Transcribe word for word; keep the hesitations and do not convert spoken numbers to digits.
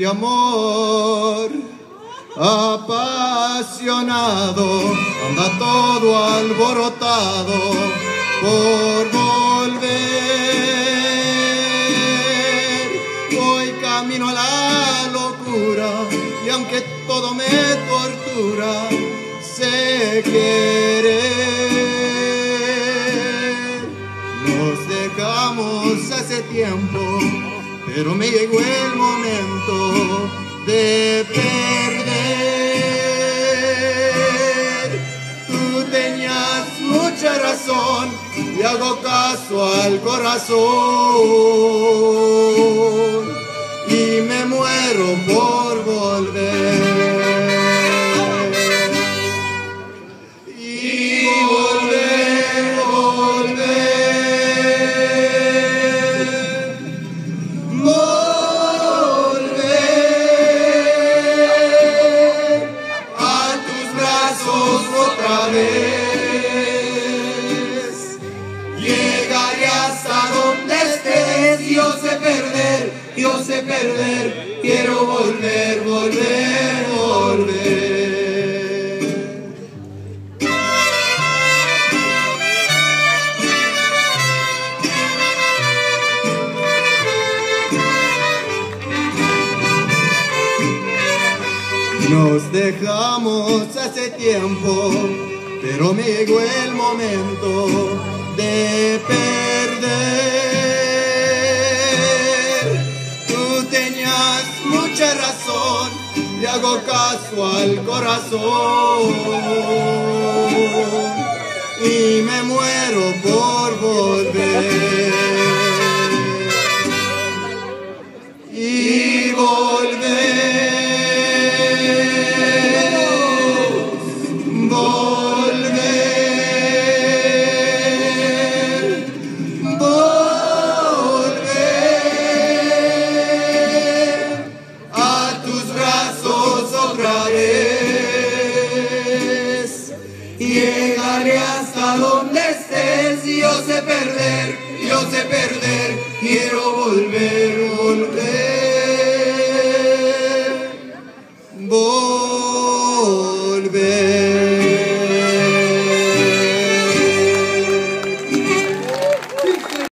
este amor apasionado anda todo alborotado por volver. Voy camino a la locura y aunque todo me tortura, sé querer. Nos dejamos hace tiempo, pero me llegó el momento de perder. Tú tenías mucha razón y hago caso al corazón y me muero por volver. Y volver, volver, volver a tus brazos otra vez. Llegaré hasta donde estés. Yo sé perder, yo sé perder. Quiero volver, volver, volver. Nos dejamos hace tiempo, pero me llegó el momento de perder. Tú tenías mucha razón, le hago caso al corazón y me muero por volver.